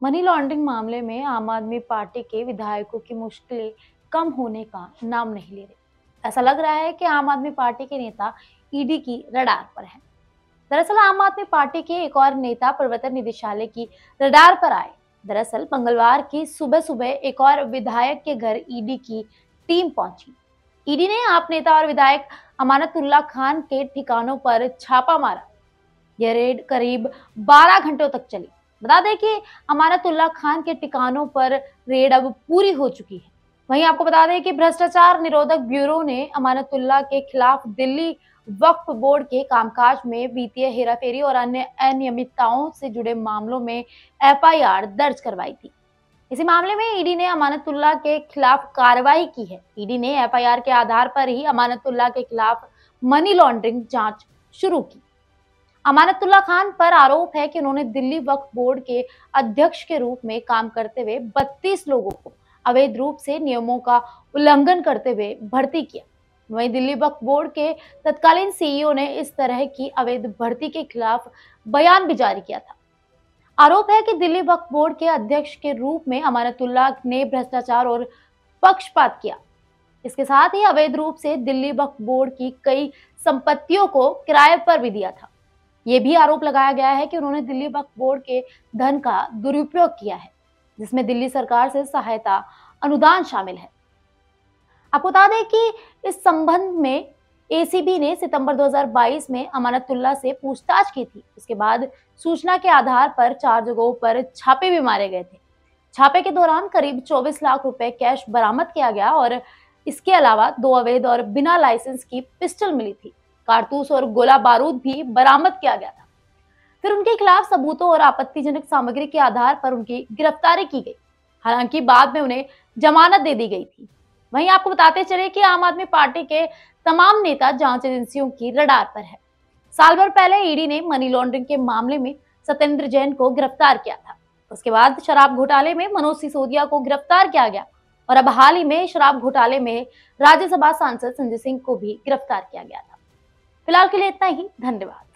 Money laundering मामले में आम आदमी पार्टी के विधायकों की मुश्किलें कम होने का नाम नहीं ले रही। ऐसा लग रहा है कि आम आदमी पार्टी के नेता ईडी की रडार पर हैं। दरअसल आम आदमी पार्टी के एक और नेता प्रवर्तन निदेशालय की रडार पर आए। दरअसल मंगलवार की सुबह सुबह एक और विधायक के घर ईडी की टीम पहुंची। ईडी ने आप नेता और विधायक अमानतुल्लाह खान के ठिकानों पर छापा मारा। यह रेड करीब 12 घंटों तक चली। बता दें कि अमानतुल्लाह खान के ठिकानों पर रेड अब पूरी हो चुकी है। वहीं आपको बता दें कि भ्रष्टाचार निरोधक ब्यूरो ने अमानतुल्लाह के खिलाफ दिल्ली वक्फ बोर्ड के कामकाज में वित्तीय हेराफेरी और अन्य अनियमितताओं से जुड़े मामलों में एफआईआर दर्ज करवाई थी। इसी मामले में ईडी ने अमानतुल्लाह के खिलाफ कार्रवाई की है। ईडी ने एफआईआर के आधार पर ही अमानतुल्लाह के खिलाफ मनी लॉन्ड्रिंग जांच शुरू की। अमानतुल्लाह खान पर आरोप है कि उन्होंने दिल्ली वक्फ बोर्ड के अध्यक्ष के रूप में काम करते हुए 32 लोगों को अवैध रूप से नियमों का उल्लंघन करते हुए भर्ती किया। वहीं दिल्ली वक्फ बोर्ड के तत्कालीन सीईओ ने इस तरह की अवैध भर्ती के खिलाफ बयान भी जारी किया था। आरोप है कि दिल्ली वक्फ बोर्ड के अध्यक्ष के रूप में अमानतुल्लाह ने भ्रष्टाचार और पक्षपात किया। इसके साथ ही अवैध रूप से दिल्ली वक्फ बोर्ड की कई संपत्तियों को किराए पर भी दिया था। ये भी आरोप लगाया गया है कि उन्होंने दिल्ली वक्फ बोर्ड के धन का दुरुपयोग किया है, जिसमें दिल्ली सरकार से सहायता अनुदान शामिल है। आपको बता दें कि इस संबंध में एसीबी ने सितंबर 2022 में अमानतुल्लाह से पूछताछ की थी। इसके बाद सूचना के आधार पर 4 जगहों पर छापे भी मारे गए थे। छापे के दौरान करीब 24 लाख रुपए कैश बरामद किया गया और इसके अलावा 2 अवैध और बिना लाइसेंस की पिस्टल मिली थी। कारतूस और गोला बारूद भी बरामद किया गया था। फिर उनके खिलाफ सबूतों और आपत्तिजनक सामग्री के आधार पर उनकी गिरफ्तारी की गई। हालांकि बाद में उन्हें जमानत दे दी गई थी। वहीं आपको बताते चले कि आम आदमी पार्टी के तमाम नेता जांच एजेंसियों की रडार पर है। साल भर पहले ईडी ने मनी लॉन्ड्रिंग के मामले में सत्येंद्र जैन को गिरफ्तार किया था। उसके बाद शराब घोटाले में मनोज सिसोदिया को गिरफ्तार किया गया और अब हाल ही में शराब घोटाले में राज्यसभा सांसद संजय सिंह को भी गिरफ्तार किया गया था। फिलहाल के लिए इतना ही। धन्यवाद।